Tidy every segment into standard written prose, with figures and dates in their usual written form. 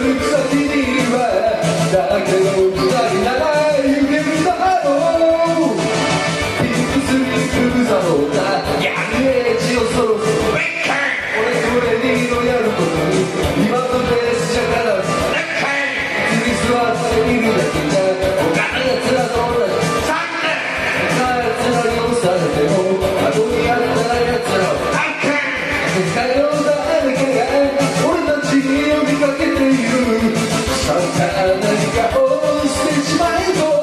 行く先にはだけど二人なら行けるだろう。ディープスリープザローだ闇エッジをそろそろ俺とレディのやることに今のベースじゃからず次座っているだけじゃ他の奴らと同じ他の奴らに押されても後にやったら奴らを世界の誰かが俺たちに呼びかけている。さあ何かをしてしまえと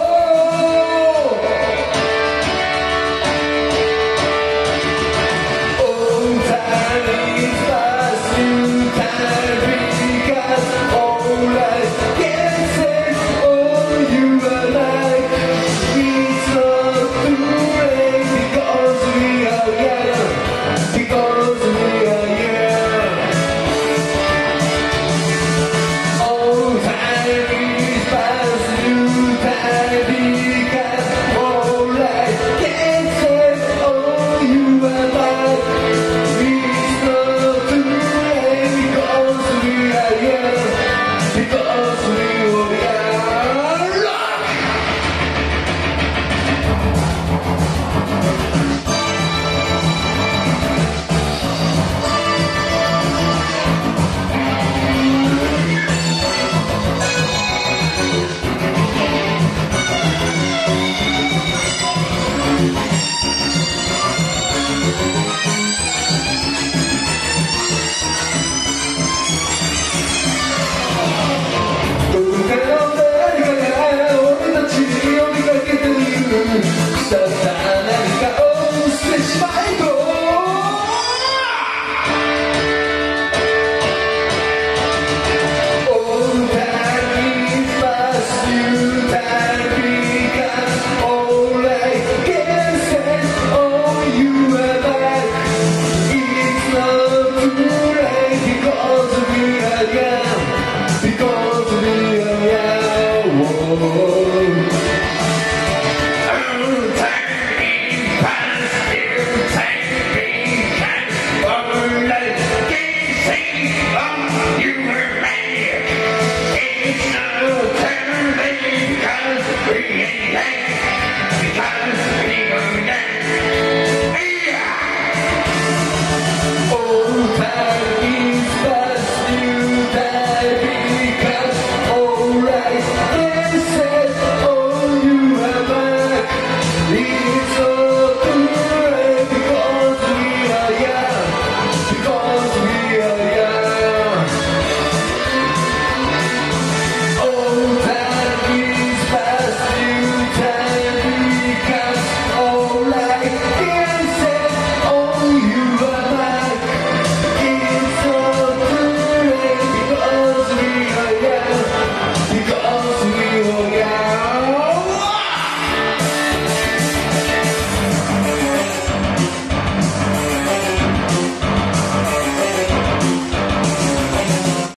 You were